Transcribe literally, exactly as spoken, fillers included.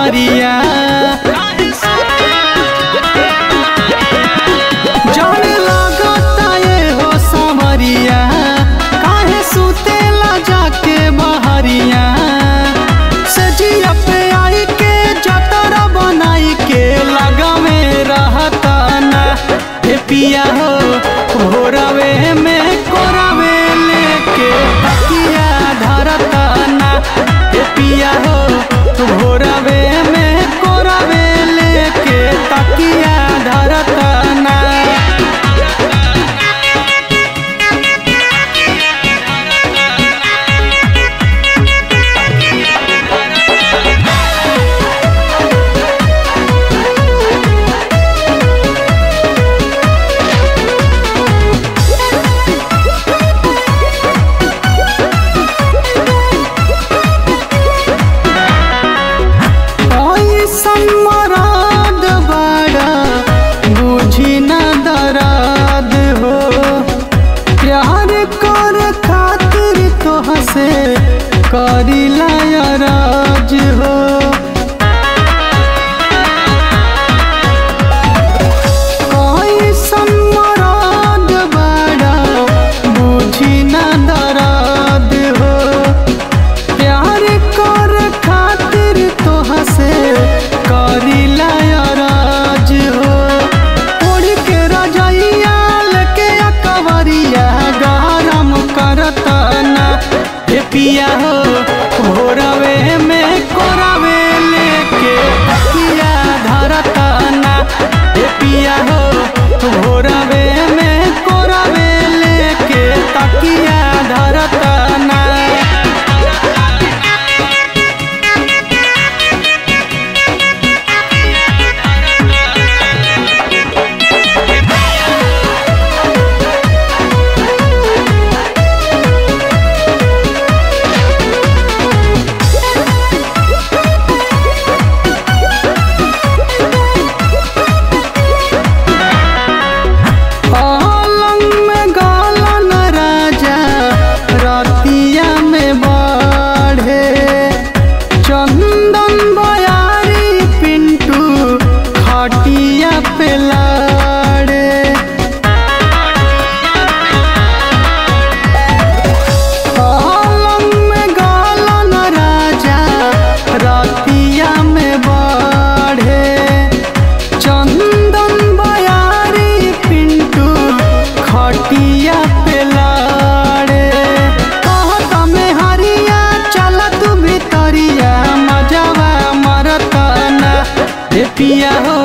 बहरिया जाने लगता ये हो सावरिया काहे सुतेला जाके बहरिया सजिया पे आई के जतरा बनाई के लगा में रहता ना हे पिया हो भोरवे में कोरावे लेके तकिया धरता ना हे पिया हो भोरवे में कोरावे लेके तकिया धरता ना। करिला राज हो कोई सम्मराद बड़ा बुझी न दराद हो प्यार कर खातिर तोह से करिला राज हो उड़ के रजैया लेके अकबरिया गरम करता ना हे पिया हो भोरवे में कोरावे लेके तकिया धरता ना हे पिया हो भोरवे में कोरावे लेके तकिया धरता ना। पिया हो